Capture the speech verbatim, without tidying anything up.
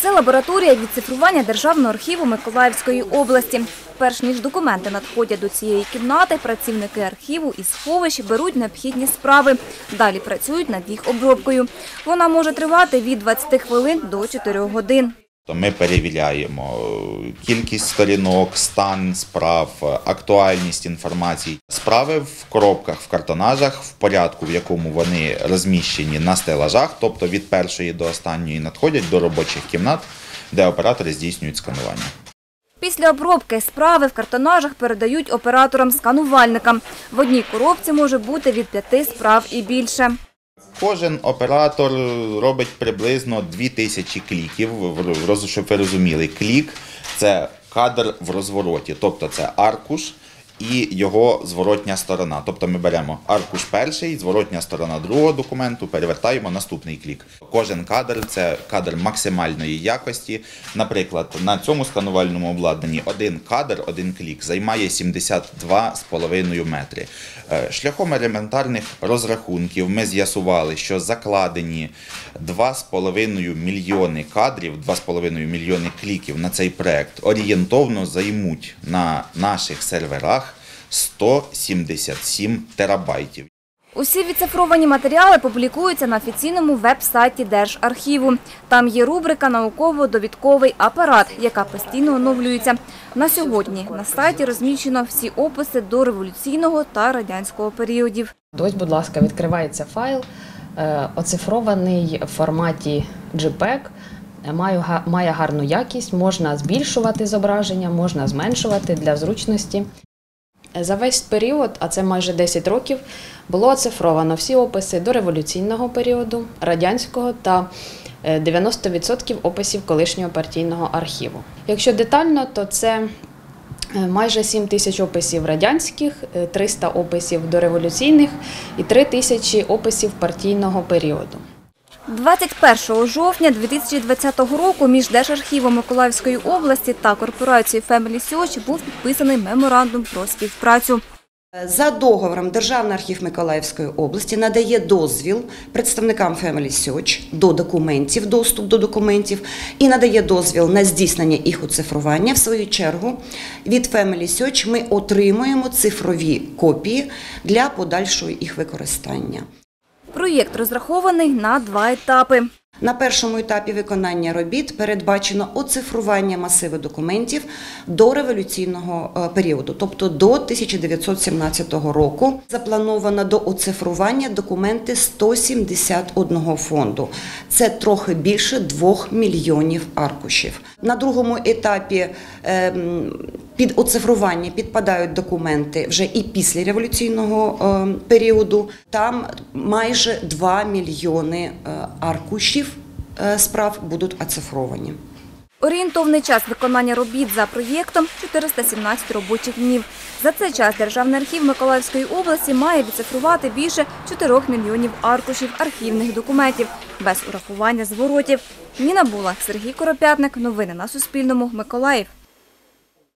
Це лабораторія відцифрування Державного архіву Миколаївської області. Перш ніж документи надходять до цієї кімнати, працівники архіву із сховищ беруть необхідні справи. Далі працюють над їх обробкою. Вона може тривати від двадцяти хвилин до чотирьох годин. Ми перевіряємо кількість сторінок, стан справ, актуальність інформації. Справи в коробках, в картонажах, в порядку, в якому вони розміщені на стелажах, тобто від першої до останньої надходять до робочих кімнат, де оператори здійснюють сканування. Після обробки справи в картонажах передають операторам-сканувальникам. В одній коробці може бути від п'яти справ і більше. Кожен оператор робить приблизно дві тисячі кліків, щоб ви розуміли. Клік – це кадр в розвороті, тобто це аркуш і його зворотня сторона. Тобто ми беремо аркуш перший, зворотня сторона другого документу, перевертаємо наступний клік. Кожен кадр – це кадр максимальної якості. Наприклад, на цьому сканувальному обладнанні один кадр, один клік займає сімдесят два з половиною метри. Шляхом елементарних розрахунків ми з'ясували, що закладені два з половиною мільйони кадрів, два з половиною мільйони кліків на цей проєкт орієнтовно займуть на наших серверах сто сімдесят сім терабайтів. Усі відцифровані матеріали публікуються на офіційному веб-сайті Держархіву. Там є рубрика «Науково-довідковий апарат», яка постійно оновлюється. На сьогодні на сайті розміщено всі описи до революційного та радянського періодів. Ось, будь ласка, відкривається файл, оцифрований в форматі джей пег. Має гарну якість, можна збільшувати зображення, можна зменшувати для зручності. За весь період, а це майже десять років, було оцифровано всі описи до революційного періоду, радянського та дев'яносто відсотків описів колишнього партійного архіву. Якщо детально, то це майже сім тисяч описів радянських, триста описів дореволюційних і три тисячі описів партійного періоду. двадцять першого жовтня дві тисячі двадцятого року між Держархівом Миколаївської області та корпорацією Family Search був підписаний меморандум про співпрацю. За договором Державний архів Миколаївської області надає дозвіл представникам Family Search до документів, доступ до документів і надає дозвіл на здійснення їх оцифрування. В свою чергу від Family Search ми отримуємо цифрові копії для подальшого їх використання. Проєкт розрахований на два етапи. На першому етапі виконання робіт передбачено оцифрування масиву документів до революційного періоду, тобто до тисяча дев'ятсот сімнадцятого року. Заплановано до оцифрування документи сто сімдесят одного фонду. Це трохи більше двох мільйонів аркушів. На другому етапі під оцифрування підпадають документи вже і після революційного періоду. Там майже два мільйони аркушів справ будуть оцифровані. Орієнтовний час виконання робіт за проєктом – чотириста сімнадцять робочих днів. За цей час Державний архів Миколаївської області має відцифрувати більше чотирьох мільйонів аркушів архівних документів, без урахування зворотів. Ніна Була, Сергій Коропятник. Новини на Суспільному. Миколаїв.